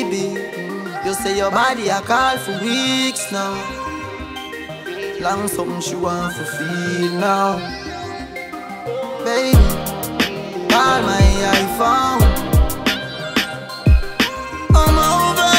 baby. You say your body I call for weeks now. Long something she want to feel now. Baby, call my iPhone. I'm over,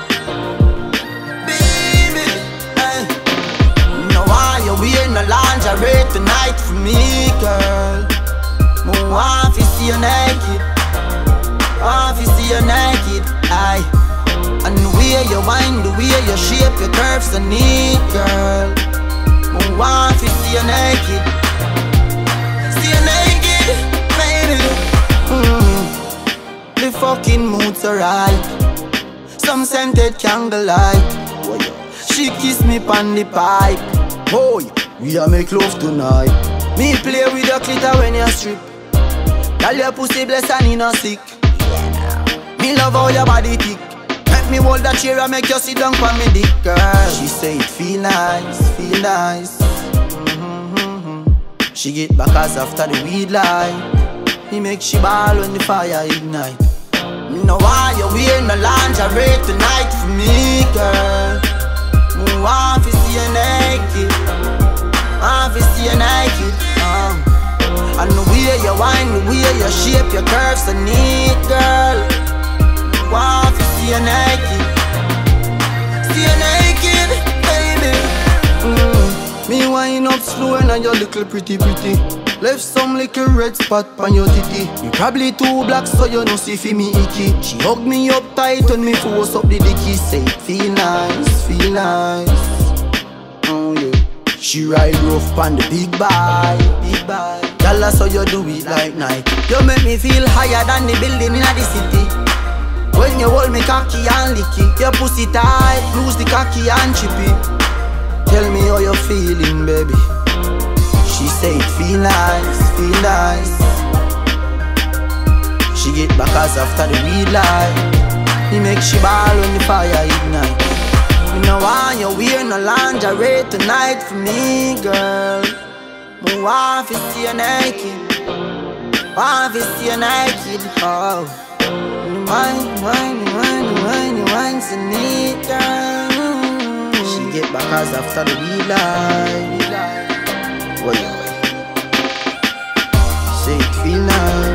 baby. Hey. Now why you wearing no lingerie tonight for me, girl? I want to see you naked. Want to see you naked. Aye. And the way you wind, the way you shape your curves so neat, girl. I want to see you naked. See you naked, baby. The fucking mood's alright. Some scented candlelight. She kiss me pon the pipe. Boy, we a make love tonight. Me play with your clitter when you strip. Girl, your pussy blessed and you not sick. Me love how your body thick. Make me hold that chair and make you sit down for me dick, girl. She say it feel nice, feel nice. She get back as after the weed light. He make she ball when the fire ignite. Me know why you wear no lingerie tonight for me, girl. Me want to see you naked. Want to see you naked. And the way you wind, the way you shape your curves so neat, girl. Want to see you naked. See you naked, baby. Me wind up slow and you're little pretty. Left some little red spot on your titty. You probably too black so you no see fi me icky. She hug me up tight when me force up the dicky. Say feel nice, feel nice. Oh yeah. She ride rough on the big bike, big bike. Girl, that's how you do it like night. You make me feel higher than the building in the city. When you hold me cocky and licky, your pussy tight, lose the cocky and chippy. Tell me how you feeling, baby. She say it feel nice, feel nice. She get back as after the weed light. He make she ball when the fire ignite. Me no want you wear no lingerie tonight for me, girl. Me want to see you naked. Want to see you naked, oh. Wine, so neat, girl. She get back as after the weed light. Say it feel nice.